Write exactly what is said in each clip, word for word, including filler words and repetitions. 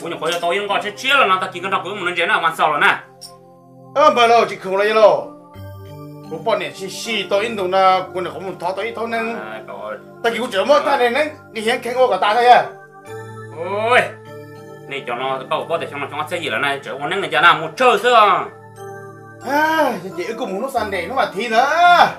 我就回来抖音搞吃吃了呢，他今个他不用能接那完少了呢。 ờ mà lo chỉ không lấy lo cô bọn này xì xì tôi in đồ na cô này không thọ tôi thôi nên ta chỉ có chở mất ta này nên đi hiện khen ô cả ta thôi à ôi này cho nó bảo có thể cho nó cho nó chơi gì là này chở con nên người cha nào một chơi xưa à vậy cùng nó sàn để nó mà thi nữa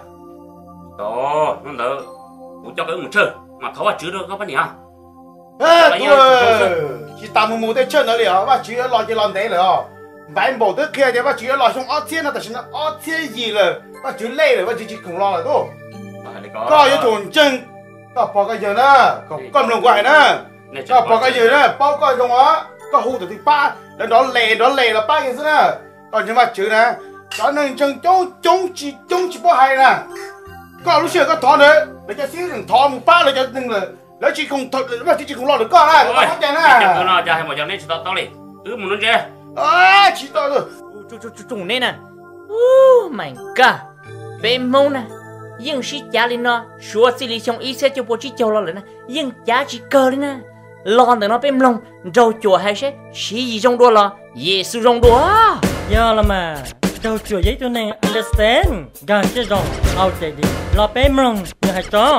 đó nó đỡ cũng cho cái một chơi mà thấu à chứ được có vấn đề à à tôi chỉ tạm một một cái chơi nữa liền mà chỉ lo chỉ làm đấy rồi bạn bảo tới kia thì bác chỉ lo xong ớt thiên nó chỉ nó ớt thiên gì rồi bác chỉ lê rồi bác chỉ chỉ không lo rồi đâu có cái chuẩn chân có bao cái giờ nữa có con lồng quải nữa có bao cái giờ nữa bao cái lồng á có hú từ thứ ba đến đó lê đó lê là ba cái gì nữa còn nhưng mà chữ nè có nên chân chống chống chỉ chống chỉ bao hay nè có lúc xưa có thọ nữa để cho xíu thằng thọ một ba là cho đừng là nếu chỉ không thật là chỉ không lo được con này không chạy nè nó cho hay một giờ nên chỉ tao tao đi cứ muốn nó chơi à chỉ tao rồi chú chú chú chú nên à oh my god bé mông nè nhưng sĩ cha lên nó xua xí lý trong ý sẽ cho bố trí cho lo lên nè nhưng cha chỉ cơ lên nè lo được nó bé mông rau chùa hay sẽ sĩ gì trong đua lo Giêsu trong đua giờ là mà rau chùa giấy cho nên understand gần cái rau ao chạy đi lo bé mông như hai chó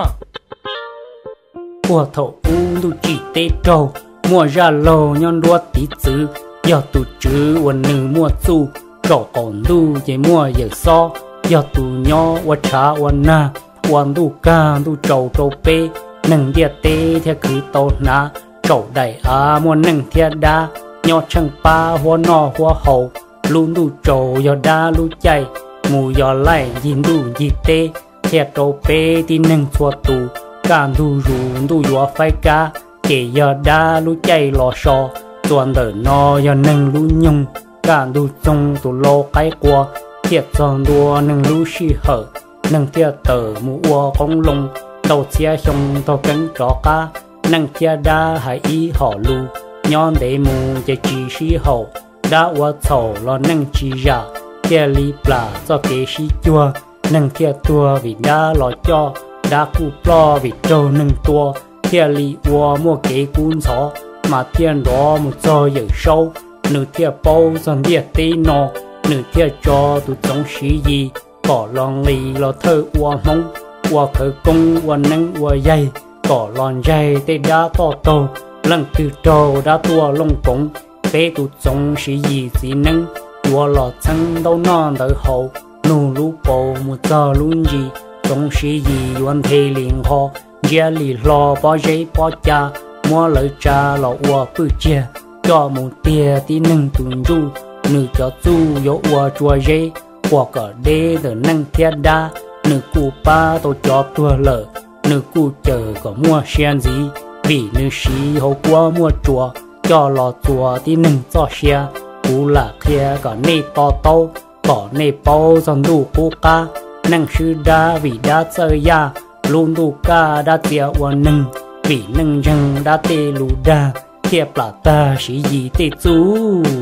của thổ u tu chỉ tê trâu mua ra lò nhon đua tí chữ giờ tu chữวันหนึ่งมั่วสู้รอก่อนดูใจมั่วอย่าซ้อgiờ tu nhỏวันช้าวันหน้าวันดูการดูโจโจเป้หนึ่งเดียเต้เทียคือโตนาโจได้อามัวหนึ่งเทียดาnhỏช่างป้าหัวนอหัวเห่าลุนดูโจยอดาลุใจหมู่ยอไล่ยินดูยีเต้เทียโจเป้ที่หนึ่งชัวตูการดูรูนดูยัวไฟกาเกยยอดาลุใจรอชอส่วนเดินนอยหนึ่งรู้ยุงการดูจงตัวโลไกกว่าเทียบจอนดัวหนึ่งรู้ชีเหอหนึ่งเทียเตอมูอัวของลงเต่าเชียชงเต่ากันจอกาหนึ่งเทียดาหายอีห่อลูย้อนเดมูจะจีชีเหอดาว่าโฉรอหนึ่งจียาเทียลีปลาจะเกชีจัวหนึ่งเทียตัววิดาหล่อจอดากูปลอวิดโจหนึ่งตัวเทียลีวัวมัวเกกุนสอmà thiên đó một giờ giờ sâu nửa thiên bao dần địa tây nọ nửa thiên cho tụi giống sĩ gì có lòng lì lo thơ qua mong qua khởi công qua nâng qua dây có lòng dây tây đá to to lần từ trâu đã tua lông cống bé tụi giống sĩ gì gì nâng tua lọ chân đâu non đợi hậu nụ lú bầu một giờ luôn gì giống sĩ gì hoàn thể liền họ gia lì lo bao giấy bao cha mua lời cha lọ ua bự chia cho một tia tí nâng tuần ru nửa cho chu yo ua chua dê qua cả đê từ nâng thiên đa nửa cu ba tôi cho tua lợ nửa cu chờ có mua xe gì vì nửa xí hậu qua mua chùa cho lọ chùa tí nâng cho xe cú là kia có nê to to có nê bao dần đủ cu ca nâng sư đa vì đa chơi ya luôn đủ ca đa tia ua nâng vì nâng răng đã tê lù đa thiệp là ta sĩ gì tê chú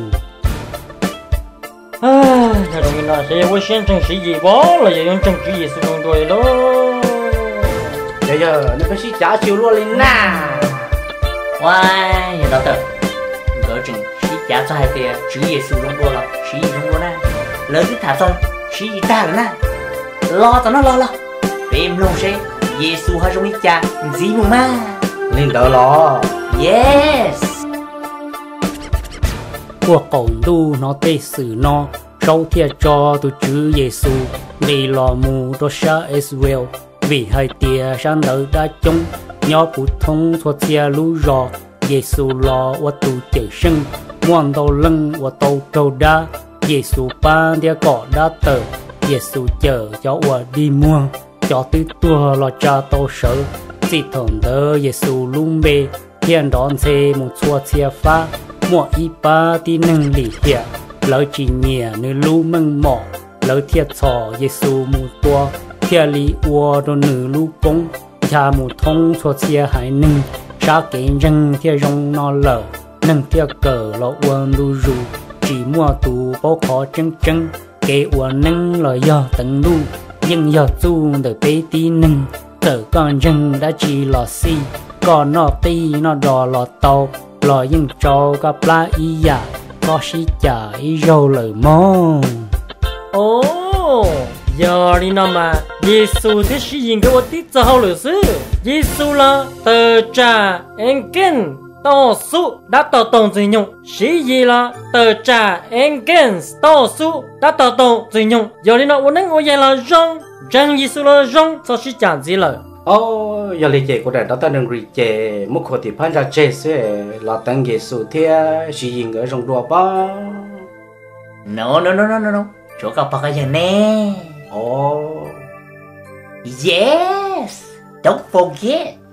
à nhà đồng mình là sẽ có xem chân sĩ gì bó là vậy chân sĩ gì sử dụng đuổi đó bây giờ nó phải sĩ trả chiều luôn lên nà wow nhà đó tờ gỡ chừng sĩ trả cho hai tia sĩ gì sử dụng đuổi là sĩ gì dùng đuổi nè lớn cái thả rồi sĩ gì ta rồi nè lo tao nó lo lo em luôn sẽ Giêsu hay trong cha gì mà nên đỡ lo yes của cổng đu nó tê sử nó sâu thiệt cho tụi chữ Giêsu vì lò mù đó sa Israel vì hai tia sang đỡ đã chung nhỏ phù thông cho tia lú rò Giêsu lò và tụ chở sưng muôn đầu lưng và tàu trâu đá Giêsu ban tia cỏ đá tờ Giêsu chở cho và đi mua cho tư tua lo cha tàu sợ chỉ thằng đỡ Giêsu lung bê hiện đón xe một chua chia pha mua y ba tí nâng lì hiệp lỡ chỉ nhẹ nơi lú măng mỏ lỡ thiệt thọ Giêsu một tua thiệt lì ua đồ nữ lú bông cha một thông cho chia hải nâng sa kế răng thiệt rong nó lở nâng thiệt cờ lo uốn lú rù chỉ mua tù bao khó chân chân kế uốn nâng lo do tầng lú nhưng giờ tu đời bê tí nâng tờ con rừng đã chỉ lò xi còn nó ti nó đò lò tàu lo yên trâu gặp la ý ya có sĩ chả ý râu lời mong ồ giờ đi nào mà Giêsu thế sử dụng cái vật tiết cho hậu lửa sư Giêsu là tờ trà en kinh tao su đã tao tổng sử dụng sử gì là tờ trà en kinh tao su đã tao tổng sử dụng giờ đi nào uốn nắng uốn dài là rong rong Giêsu là rong sao sử chẳng gì lời ô giờ lý chế của đại đó ta đừng lý chế một khổ thì phán ra chế sẽ là tăng Giêsu thế sử dụng ở trong đùa ba no no no no no no chỗ gặp phải cái gì nè oh yes don't forget